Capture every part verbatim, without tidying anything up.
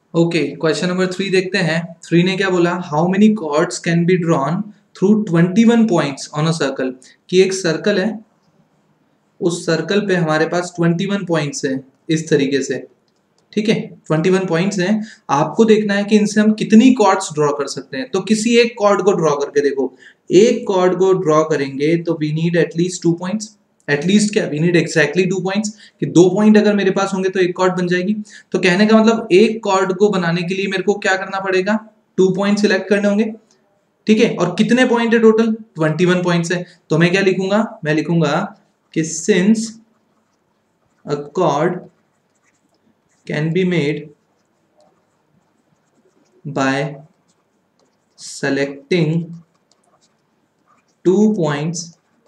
Okay, question number three देखते हैं। Three ने क्या बोला, how many chords can be drawn through twenty one points on a circle. कि एक सर्कल है, उस सर्कल पे हमारे पास ट्वेंटी वन पॉइंट्स हैं इस तरीके से, ठीक है। ट्वेंटी वन पॉइंट्स हैं, आपको देखना है कि इनसे हम कितनी कॉर्ड्स ड्रॉ कर सकते हैं। तो किसी एक कॉर्ड को ड्रॉ करके देखो, एक कॉर्ड को ड्रॉ करेंगे तो we need at least two points. At least क्या, we need exactly two points, कि दो पॉइंट अगर मेरे पास होंगे तो एक कॉर्ड बन जाएगी। तो कहने का मतलब एक कॉर्ड को बनाने के लिए मेरे को क्या करना पड़ेगा, टू पॉइंट सिलेक्ट करने होंगे, ठीक है। और कितने पॉइंट है टोटल, ट्वेंटी वन पॉइंट्स है। तो मैं क्या लिखूंगा, मैं लिखूंगा कि since a chord can be made by selecting two points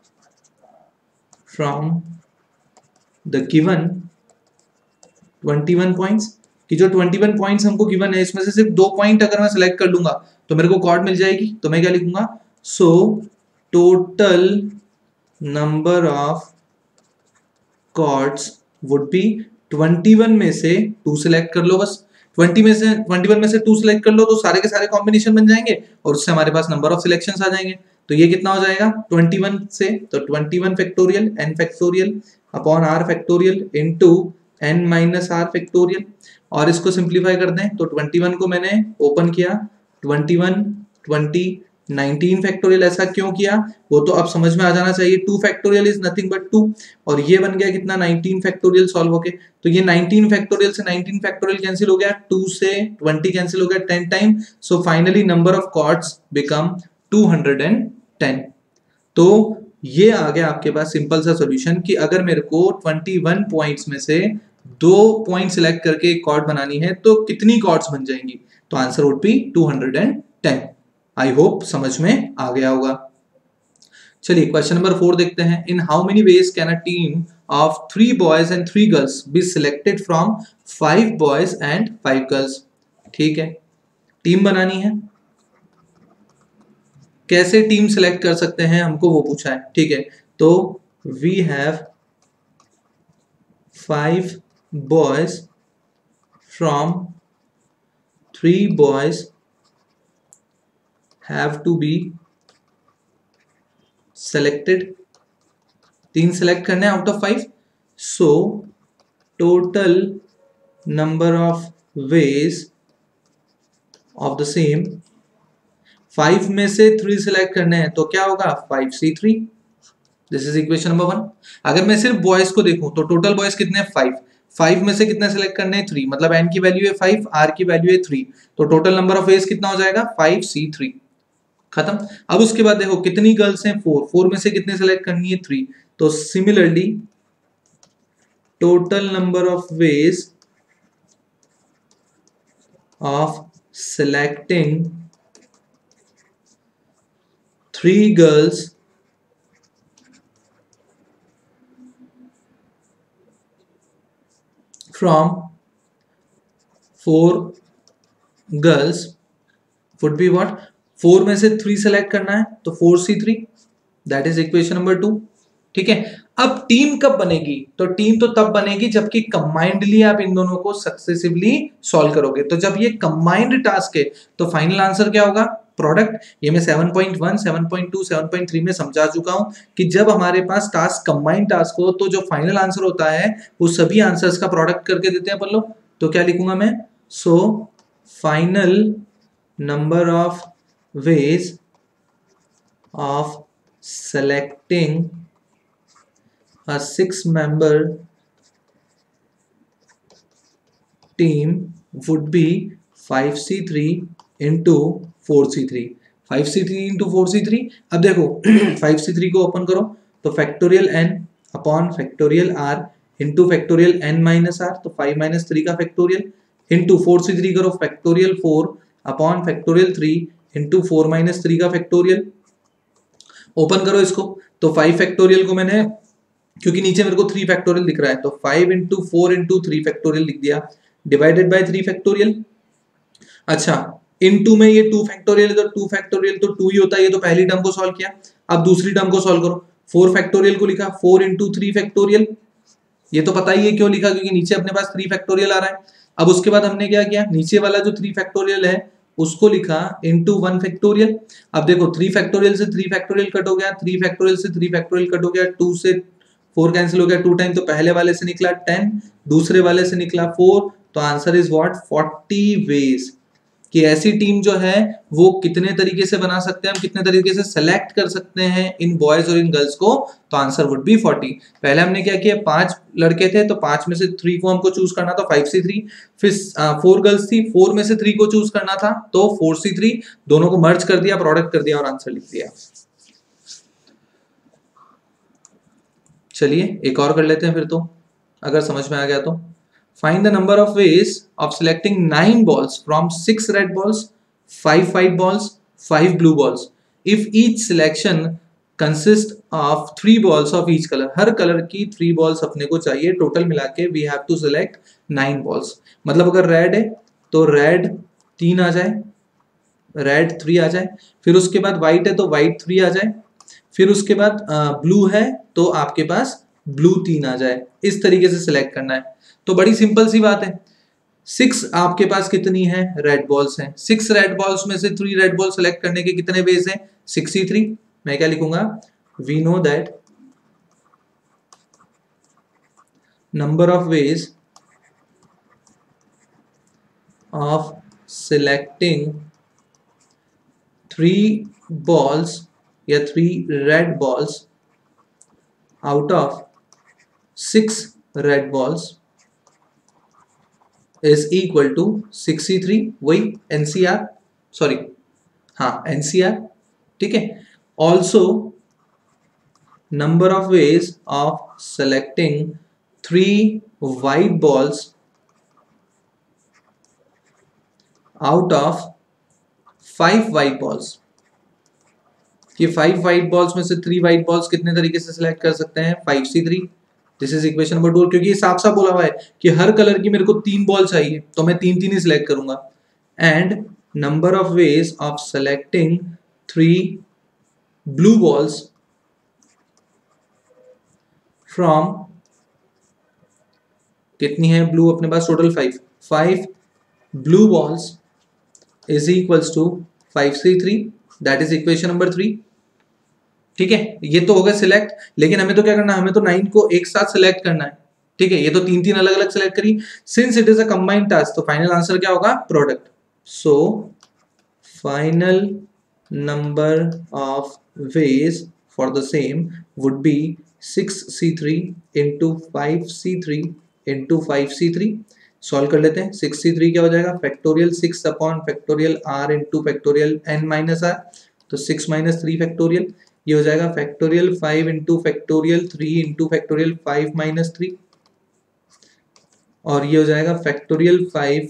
from the given twenty one points, कि जो ट्वेंटी वन points हमको given है इसमें से सिर्फ दो पॉइंट अगर मैं सेलेक्ट कर लूंगा तो मेरे को कॉर्ड मिल जाएगी। तो मैं क्या लिखूंगा, so total number of chords would be twenty one में से टू सिलेक्ट कर लो, बस ट्वेंटी में से ट्वेंटी वन में से टू सिलेक्ट कर लो तो सारे के सारे कॉम्बिनेशन बन जाएंगे और उससे हमारे पास नंबर ऑफ सिलेक्शंस आ जाएंगे। तो ये कितना हो जाएगा ट्वेंटी वन से, तो twenty one factorial n factorial upon r factorial into n minus r factorial. और इसको सिंपलीफाई कर दें तो ट्वेंटी वन को मैंने ओपन किया, twenty one twenty nineteen factorial. ऐसा क्यों किया वो तो अब समझ में आ जाना चाहिए, two factorial is nothing but two, और ये बन गया कितना नाइनटीन फैक्टोरियल सॉल्व होके। तो ये नाइनटीन फैक्टोरियल से नाइनटीन फैक्टोरियल कैंसिल हो गया, टू से ट्वेंटी कैंसिल हो गया ten time, so finally number of chords become two hundred ten. तो ये आ गया आपके पास सिंपल सा सॉल्यूशन कि अगर मेरे को ट्वेंटी वन पॉइंट्स में से दो पॉइंट सिलेक्ट करके एक कॉर्ड बनानी है तो कितनी कॉर्ड्स बन जाएंगी। तो answer would be two hundred ten. I hope समझ में आ गया होगा। चलिए क्वेश्चन नंबर फोर देखते हैं। In how many ways can a team of three boys and three girls be selected from five boys and five girls. ठीक है, टीम बनानी है, कैसे टीम सिलेक्ट कर सकते हैं हमको वो पूछा है, ठीक है। तो we have five boys from three boys have to be selected, तीन सेलेक्ट करने out of five. So total number of ways of the same, five में से थ्री सिलेक्ट करने हैं तो क्या होगा five C three. This is equation number one. अगर मैं सिर्फ बॉयज को देखूं तो टोटल बॉयज कितने हैं फाइव, फाइव में से कितने सिलेक्ट करने हैं थ्री, मतलब n की वैल्यू है फाइव, r की वैल्यू है थ्री, तो टोटल नंबर ऑफ वेज कितना हो जाएगा फाइव सी थ्री। खत्म। अब उसके बाद देखो कितनी गर्ल्स हैं फोर, फोर में से कितने सेलेक्ट करनी है थ्री, तो similarly total number of ways of selecting three girls from four girls would be what, four में से थ्री सेलेक्ट करना है तो four C three, that is equation number two. ठीक है, अब टीम कब बनेगी, तो टीम तो तब बनेगी जबकि कंबाइंडली आप इन दोनों को सक्सेसिवली सॉल्व करोगे। तो जब ये कंबाइंड टास्क है तो फाइनल आंसर क्या होगा प्रोडक्ट। ये मैं seven point one, seven point two, seven point three में समझा चुका हूं कि जब हमारे पास टास्क कंबाइंड टास्क हो तो जो फाइनल आंसर होता है वो सभी आंसर्स का प्रोडक्ट करके देते हैं अपन लोग। तो क्या लिखूंगा मैं, so final number of ways of selecting a six member team would be five C three into four C three, five C three into four C three. अब देखो फाइव सी थ्री को ओपन करो तो factorial n upon factorial r into factorial n minus r, तो five minus three का factorial into four C three करो factorial four upon factorial three into four minus three का factorial. Open करो इसको तो फाइव फैक्टोरियल को मैंने, क्योंकि नीचे मेरे को थ्री फैक्टोरियल दिख रहा है, तो five into four into three factorial लिख दिया, डिवाइडेड बाय थ्री फैक्टोरियल। अच्छा, इनटू में ये टू फैक्टोरियल है तो टू फैक्टोरियल तो टू ही होता है, ये तो पहली टर्म को सॉल्व किया। अब दूसरी टर्म को सॉल्व करो, फोर फैक्टोरियल को लिखा फोर इंटू थ्री फैक्टोरियल, ये तो पता ही है क्यों लिखा, क्योंकि नीचे अपने पास थ्री फैक्टोरियल आ रहा है। अब उसके बाद हमने क्या किया, नीचे वाला जो थ्री फैक्टोरियल है उसको लिखा इंटू वन फैक्टोरियल। अब देखो थ्री फैक्टोरियल से थ्री फैक्टोरियल कट हो गया, थ्री फैक्टोरियल से थ्री फैक्टोरियल कट हो गया, टू से फोर कैंसिल हो गया, टू टाइम तो पहले वाले से निकला टेन, दूसरे वाले से निकला फोर, तो answer is what forty ways. कि ऐसी टीम जो है वो कितने तरीके से बना सकते हैं हम, कितने तरीके से सेलेक्ट कर सकते हैं इन बॉयज और इन गर्ल्स को, तो आंसर वुड बी फोर्टी। पहले हमने क्या किया, पांच लड़के थे तो पांच में से थ्री को हमको चूज करना था, फाइव सी थ्री, फिर फोर गर्ल्स थी, फोर में से थ्री को चूज करना था तो फोर सी थ्री, दोनों को मर्ज कर दिया, प्रोडक्ट कर दिया और आंसर लिख दिया। चलिए एक और कर लेते हैं फिर तो, अगर समझ में आ गया तो। Find the number of ways of selecting nine balls from six red balls, five white balls, five blue balls. If each selection consists of three balls of each color, हर कलर की three balls अपने को चाहिए, total मिला के we have to select nine balls. मतलब अगर red है तो red तीन आ जाए, red थ्री आ जाए, फिर उसके बाद white है तो white थ्री आ जाए, फिर उसके बाद ब्लू uh, है तो आपके पास ब्लू तीन आ जाए। इस तरीके से सिलेक्ट करना है। तो बड़ी सिंपल सी बात है, सिक्स आपके पास कितनी है, रेड बॉल्स हैं, सिक्स रेड बॉल्स में से थ्री रेड बॉल सेलेक्ट करने के कितने वेज हैं, सिक्सटी थ्री। मैं क्या लिखूंगा, we know that number of ways of selecting three balls या three red balls out of six red balls is equal to six C three, वही एनसीआर, सॉरी हाँ एनसीआर, ठीक है। Also number of ways of selecting three white balls out of five white balls, कि five white balls में से three white balls कितने तरीके से सिलेक्ट कर सकते हैं, five C three. This is equation number two, क्योंकि साफ साफ बोला हुआ है कि हर कलर की मेरे को तीन बॉल चाहिए तो मैं तीन तीन ही सिलेक्ट करूंगा। And number of ways of selecting three blue balls from, कितनी है ब्लू अपने पास, total five, five blue balls is equals to five C three, that is equation number three. ठीक है, ये तो हो गया सिलेक्ट, लेकिन हमें तो क्या करना है, हमें तो नाइन को एक साथ सिलेक्ट करना है। ठीक है, ये तो तीन तीन अलग अलग सिलेक्ट करी, since it is a combined task तो फाइनल आंसर क्या होगा, product. So final number of ways for the same would be six C three into five C three into five C three. Solve कर लेते हैं, six C three क्या हो जाएगा, factorial six upon factorial r into factorial n minus r, तो six minus three factorial, ये हो जाएगा factorial five into factorial three into factorial five minus three, और ये हो जाएगा factorial five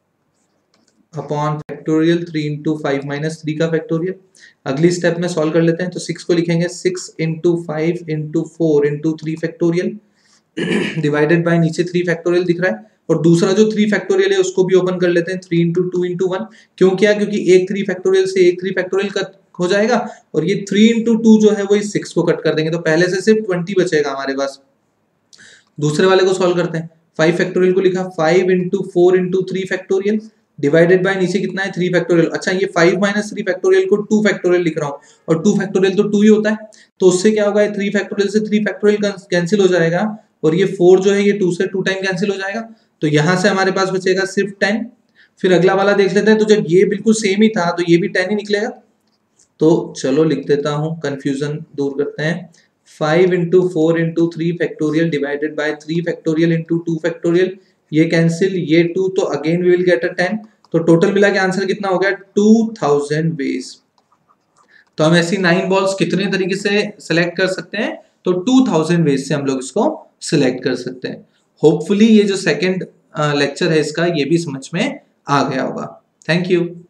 upon factorial three into five minus three का factorial. अगली स्टेप में सॉल्व कर लेते हैं, तो सिक्स को लिखेंगे six into five into four into three factorial divided by नीचे थ्री फैक्टोरियल दिख रहा है, और दूसरा जो थ्री फैक्टोरियल है उसको भी ओपन कर लेते हैं, three into two into one. क्यों किया, क्योंकि एक थ्री फैक्टोरियल से एक थ्री फैक्टोरियल का हो जाएगा, और ये थ्री इंटू टू जो है वो इस सिक्स को कट कर देंगे, तो पहले से सिर्फ ट्वेंटी बचेगा हमारे पास। दूसरे वाले को सॉल्व करते हैं, फाइव फैक्टोरियल को लिखा five into four into three factorial divided by नीचे कितना है, थ्री फैक्टोरियल। अच्छा, ये फाइव माइनस थ्री फैक्टोरियल को टू फैक्टोरियल लिख रहा हूँ, और टू फैक्टोरियल तो टू ही होता है, तो उससे क्या होगा, थ्री फैक्टोरियल से थ्री फैक्टोरियल कैंसिल हो जाएगा, और ये फोर जो है ये टू से टू टाइम कैंसिल हो जाएगा, तो यहां से हमारे पास बचेगा सिर्फ टेन। फिर अगला वाला देख लेते हैं, तो जब ये बिल्कुल सेम ही था तो ये भी टेन ही निकलेगा, तो चलो लिख देता हूं, कंफ्यूजन दूर करते हैं, five into four into three factorial divided by three factorial into two factorial, ये कैंसिल, ये टू, तो again we will get a ten, तो टोटल मिला के आंसर कितना हो गया, टू थाउजेंड वेज। तो हम ऐसी नाइन बॉल्स कितने तरीके से सिलेक्ट कर सकते हैं, तो टू थाउजेंड वेज से हम लोग इसको सिलेक्ट कर सकते हैं। होपफुली ये जो सेकंड लेक्चर है इसका ये भी समझ में आ गया होगा। Thank you.